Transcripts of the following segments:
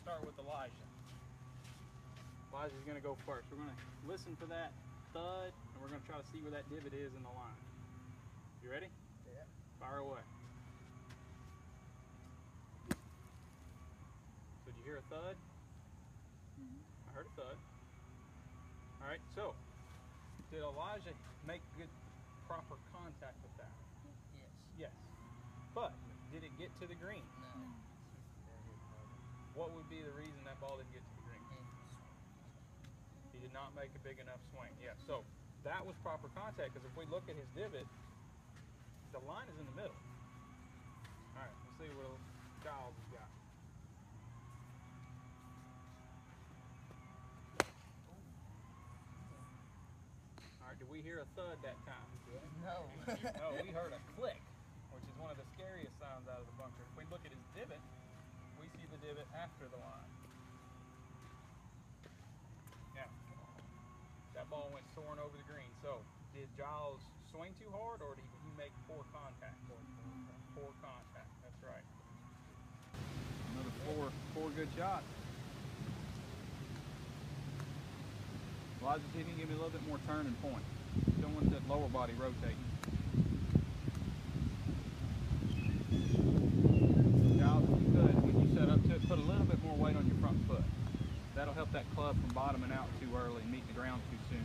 start with Elijah. Elijah's gonna go first. We're gonna listen for that thud, and we're gonna try to see where that divot is in the line. You ready? Yeah. Fire away. So did you hear a thud? Mm-hmm. I heard a thud. All right, so did Elijah make good, proper contact with that? Yes. Yes. But did it get to the green? No. What would be the reason that ball didn't get to the green? He did not make a big enough swing. Yeah, so that was proper contact, because if we look at his divot, the line is in the middle. All right, let's see what Giles has got. All right, did we hear a thud that time? No. No, we heard a click, which is one of the scariest sounds out of the bunker. If we look at his divot, we see the divot after the line. Now, that ball went soaring over the green. So, did Giles swing too hard, or did he make poor contact? Poor contact, that's right. Another four good shots. Elijah, see if you can give me a little bit more turn and point. Don't want that lower body rotating. Giles, if you could, when you set up to it, put a little bit more weight on your front foot. That'll help that club from bottoming out too early and meet the ground too soon.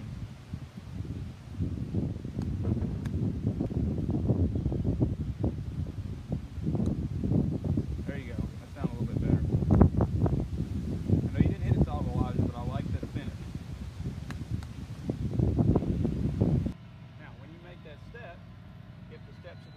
There you go. That sounded a little bit better. I know you didn't hit it solid, Elijah, but I like that finish. Now, when you make that step, if the steps are